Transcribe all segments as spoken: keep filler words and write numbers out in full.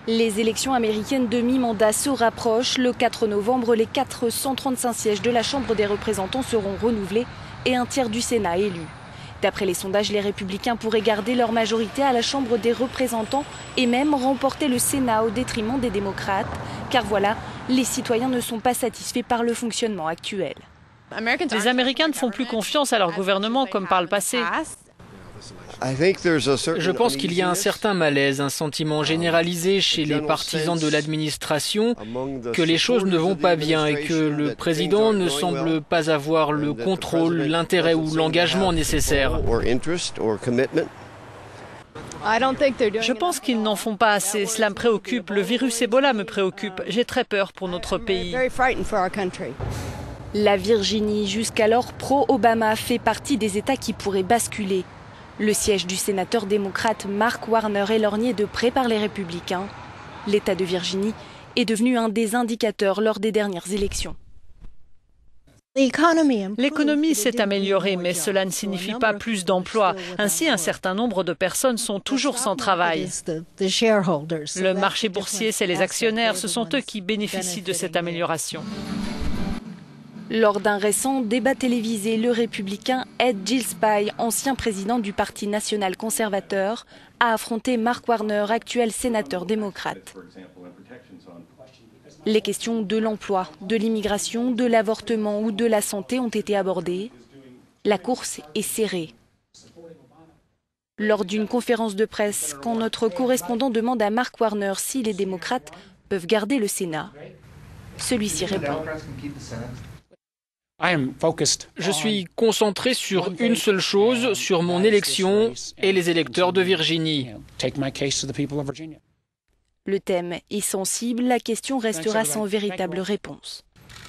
Les élections américaines de mi-mandat se rapprochent. Le quatre novembre, les quatre cent trente-cinq sièges de la Chambre des représentants seront renouvelés et un tiers du Sénat élu. D'après les sondages, les républicains pourraient garder leur majorité à la Chambre des représentants et même remporter le Sénat au détriment des démocrates. Car voilà, les citoyens ne sont pas satisfaits par le fonctionnement actuel. Les Américains ne font plus confiance à leur gouvernement comme par le passé. Je pense qu'il y a un certain malaise, un sentiment généralisé chez les partisans de l'administration que les choses ne vont pas bien et que le président ne semble pas avoir le contrôle, l'intérêt ou l'engagement nécessaire. Je pense qu'ils n'en font pas assez. Cela me préoccupe. Le virus Ebola me préoccupe. J'ai très peur pour notre pays. La Virginie, jusqu'alors pro-Obama, fait partie des États qui pourraient basculer. Le siège du sénateur démocrate Mark Warner est lorgné de près par les républicains. L'État de Virginie est devenu un des indicateurs lors des dernières élections. L'économie s'est améliorée, mais cela ne signifie pas plus d'emplois. Ainsi, un certain nombre de personnes sont toujours sans travail. Le marché boursier, c'est les actionnaires. Ce sont eux qui bénéficient de cette amélioration. Lors d'un récent débat télévisé, le républicain Ed Gillespie, ancien président du Parti national conservateur, a affronté Mark Warner, actuel sénateur démocrate. Les questions de l'emploi, de l'immigration, de l'avortement ou de la santé ont été abordées. La course est serrée. Lors d'une conférence de presse, quand notre correspondant demande à Mark Warner si les démocrates peuvent garder le Sénat, celui-ci répond. Je suis concentré sur une seule chose, sur mon élection et les électeurs de Virginie. Le thème est sensible, la question restera sans véritable réponse.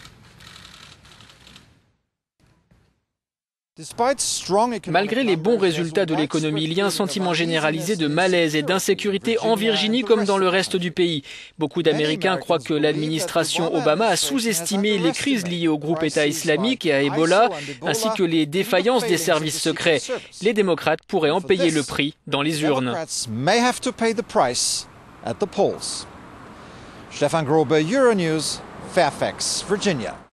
Malgré les bons résultats de l'économie, il y a un sentiment généralisé de malaise et d'insécurité en Virginie comme dans le reste du pays. Beaucoup d'Américains croient que l'administration Obama a sous-estimé les crises liées au groupe État islamique et à Ebola, ainsi que les défaillances des services secrets. Les démocrates pourraient en payer le prix dans les urnes. Stefan Grobe, Euronews, Fairfax, Virginia.